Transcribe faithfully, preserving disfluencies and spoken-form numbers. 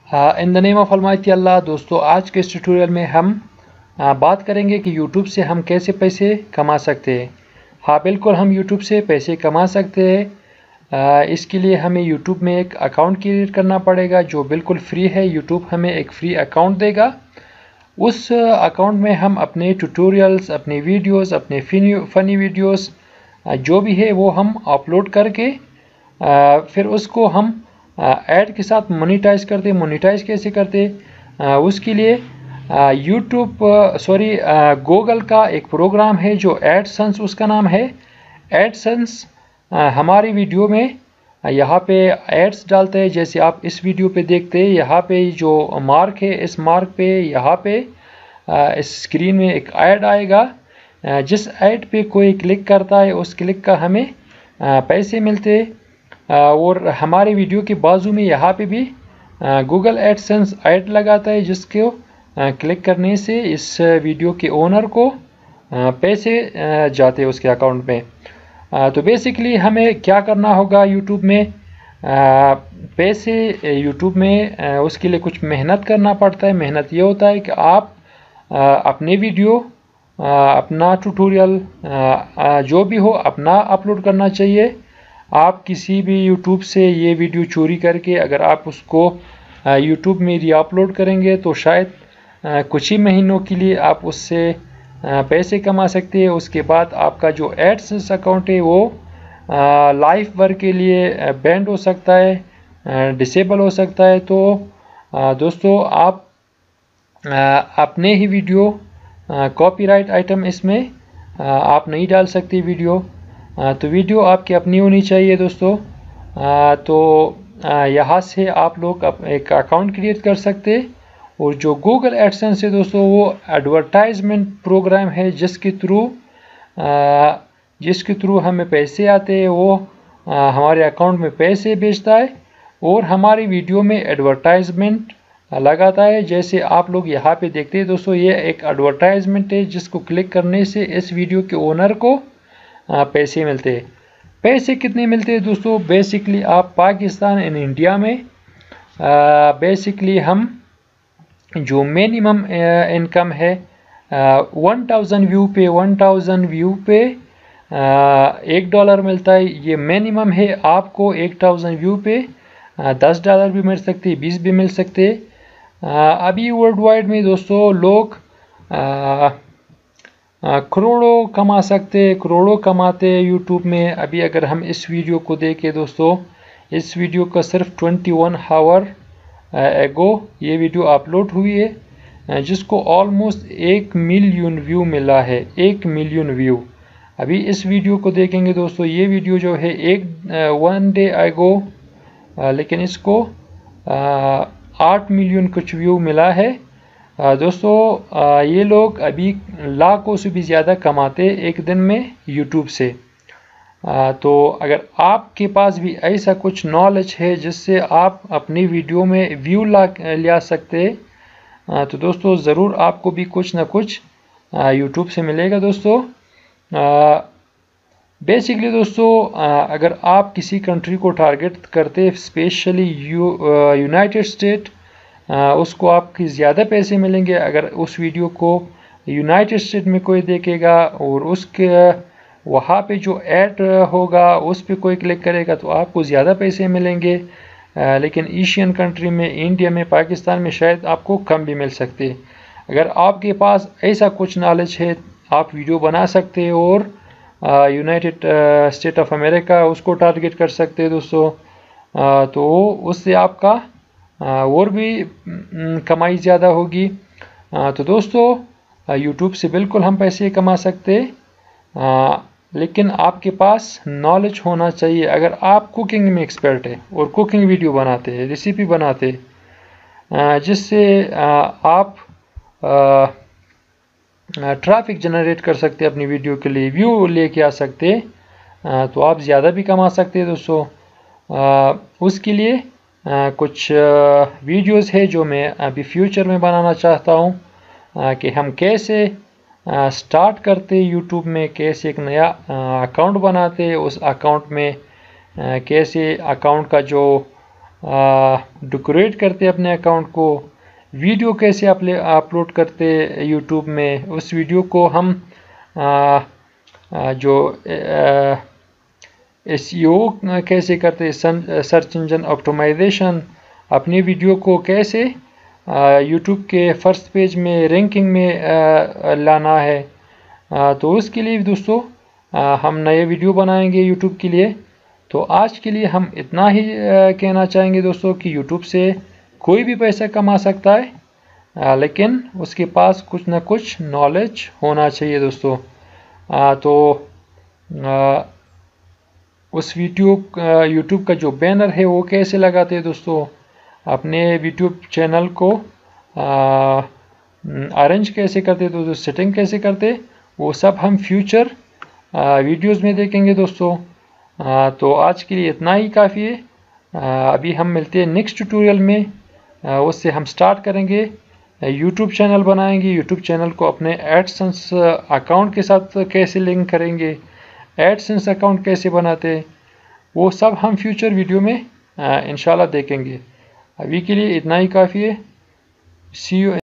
In the name of almighty Allah. दोस्तों, आज के इस ट्यूटोरियल में हम आ, बात करेंगे कि यूट्यूब से हम कैसे पैसे कमा सकते हैं। हाँ, बिल्कुल हम यूट्यूब से पैसे कमा सकते हैं। आ, इसके लिए हमें यूट्यूब में एक अकाउंट क्रिएट करना पड़ेगा जो बिल्कुल फ्री है। यूट्यूब हमें एक फ्री अकाउंट देगा। उस अकाउंट में हम अपने ट्यूटोरियल्स, अपने वीडियोस, अपने फ़नी वीडियोस जो भी है वो हम अपलोड करके आ, फिर उसको हम ऐड के साथ मोनेटाइज करते। मोनेटाइज कैसे करते, आ, उसके लिए यूट्यूब सॉरी गूगल का एक प्रोग्राम है जो एडसेंस उसका नाम है। एडसेंस हमारी वीडियो में यहाँ पे एड्स डालते हैं। जैसे आप इस वीडियो पे देखते हैं, यहाँ पे जो मार्क है, इस मार्क पे यहाँ पे आ, इस स्क्रीन में एक ऐड आएगा। आ, जिस ऐड पे कोई क्लिक करता है उस क्लिक का हमें आ, पैसे मिलते हैं। और हमारे वीडियो के बाजू में यहाँ पे भी गूगल एडसेंस ऐड लगाता है जिसको क्लिक करने से इस वीडियो के ओनर को पैसे जाते हैं उसके अकाउंट में। तो बेसिकली हमें क्या करना होगा, यूट्यूब में पैसे यूट्यूब में उसके लिए कुछ मेहनत करना पड़ता है। मेहनत ये होता है कि आप अपने वीडियो, अपना ट्यूटोरियल जो भी हो अपना अपलोड करना चाहिए। आप किसी भी यूट्यूब से ये वीडियो चोरी करके अगर आप उसको यूट्यूब में री अपलोड करेंगे तो शायद कुछ ही महीनों के लिए आप उससे पैसे कमा सकते हैं। उसके बाद आपका जो एडसेंस अकाउंट है वो लाइफ भर के लिए बैंड हो सकता है, डिसेबल हो सकता है। तो दोस्तों, आप अपने ही वीडियो कॉपीराइट आइटम इसमें आप नहीं डाल सकते वीडियो। तो वीडियो आपकी अपनी होनी चाहिए दोस्तों। तो यहाँ से आप लोग एक अकाउंट क्रिएट कर सकते हैं। और जो गूगल एडसेंस है दोस्तों, वो एडवर्टाइजमेंट प्रोग्राम है जिसके थ्रू जिसके थ्रू हमें पैसे आते हैं। वो हमारे अकाउंट में पैसे भेजता है और हमारी वीडियो में एडवर्टाइजमेंट लगाता है। जैसे आप लोग यहाँ पे देखते हैं दोस्तों, ये एक एडवर्टाइजमेंट है जिसको क्लिक करने से इस वीडियो के ओनर को पैसे मिलते हैं। पैसे कितने मिलते हैं दोस्तों? बेसिकली आप पाकिस्तान एंड इंडिया में बेसिकली हम जो मिनिमम इनकम है वन थाउजेंड व्यू पे वन थाउजेंड व्यू पे एक डॉलर मिलता है। ये मिनिमम है। आपको एक थाउजेंड व्यू पे दस डॉलर भी मिल सकते हैं, बीस भी मिल सकते हैं। अभी वर्ल्ड वाइड में दोस्तों लोग आ, करोड़ों कमा सकते, करोड़ों कमाते हैं यूट्यूब में। अभी अगर हम इस वीडियो को देखें दोस्तों, इस वीडियो का सिर्फ इक्कीस आवर एगो ये वीडियो अपलोड हुई है जिसको ऑलमोस्ट एक मिलियन व्यू मिला है। एक मिलियन व्यू। अभी इस वीडियो को देखेंगे दोस्तों, ये वीडियो जो है एक वन डे एगो, लेकिन इसको आठ मिलियन कुछ व्यू मिला है। आ, दोस्तों आ, ये लोग अभी लाखों से भी ज़्यादा कमाते एक दिन में यूट्यूब से। आ, तो अगर आपके पास भी ऐसा कुछ नॉलेज है जिससे आप अपनी वीडियो में व्यू ला ला सकते हैं तो दोस्तों ज़रूर आपको भी कुछ ना कुछ यूट्यूब से मिलेगा दोस्तों। बेसिकली दोस्तों, आ, अगर आप किसी कंट्री को टारगेट करते, स्पेशली यू यूनाइटेड स्टेट, आ, उसको आपकी ज़्यादा पैसे मिलेंगे। अगर उस वीडियो को यूनाइटेड स्टेट में कोई देखेगा और उसके वहाँ पे जो ऐड होगा उस पे कोई क्लिक करेगा तो आपको ज़्यादा पैसे मिलेंगे। आ, लेकिन एशियन कंट्री में, इंडिया में, पाकिस्तान में शायद आपको कम भी मिल सकते। अगर आपके पास ऐसा कुछ नॉलेज है आप वीडियो बना सकते हैं और यूनाइटेड स्टेट ऑफ अमेरिका उसको टारगेट कर सकते हैं दोस्तों। आ, तो उससे आपका और भी कमाई ज़्यादा होगी। तो दोस्तों, यूट्यूब से बिल्कुल हम पैसे कमा सकते, लेकिन आपके पास नॉलेज होना चाहिए। अगर आप कुकिंग में एक्सपर्ट है और कुकिंग वीडियो बनाते हैं, रेसिपी बनाते, जिससे आप ट्रैफिक जनरेट कर सकते अपनी वीडियो के लिए, व्यू लेके आ सकते, तो आप ज़्यादा भी कमा सकते हैं दोस्तों। उसके लिए आ, कुछ वीडियोस है जो मैं अभी फ्यूचर में बनाना चाहता हूँ कि हम कैसे आ, स्टार्ट करते यूट्यूब में, कैसे एक नया अकाउंट बनाते, उस अकाउंट में आ, कैसे अकाउंट का जो डेकोरेट करते अपने अकाउंट को, वीडियो कैसे अपलोड करते यूट्यूब में, उस वीडियो को हम आ, आ, जो एसईओ कैसे करते, सर्च इंजन ऑप्टिमाइजेशन, अपनी वीडियो को कैसे यूट्यूब के फर्स्ट पेज में रैंकिंग में आ, लाना है। आ, तो उसके लिए दोस्तों आ, हम नए वीडियो बनाएंगे यूट्यूब के लिए। तो आज के लिए हम इतना ही आ, कहना चाहेंगे दोस्तों कि यूट्यूब से कोई भी पैसा कमा सकता है, आ, लेकिन उसके पास कुछ ना कुछ नॉलेज होना चाहिए दोस्तों। आ, तो आ, उस वीडियो यूट्यूब का जो बैनर है वो कैसे लगाते हैं दोस्तों, अपने यूट्यूब चैनल को अरेंज कैसे करते, तो सेटिंग कैसे करते, वो सब हम फ्यूचर वीडियोस में देखेंगे दोस्तों। आ, तो आज के लिए इतना ही काफ़ी है। आ, अभी हम मिलते हैं नेक्स्ट ट्यूटोरियल में। आ, उससे हम स्टार्ट करेंगे, यूट्यूब चैनल बनाएंगे, यूट्यूब चैनल को अपने एडसेंस अकाउंट के साथ कैसे लिंक करेंगे, एडसेंस अकाउंट कैसे बनाते, वो सब हम फ्यूचर वीडियो में इंशाल्लाह देखेंगे। अभी के लिए इतना ही काफ़ी है। See you.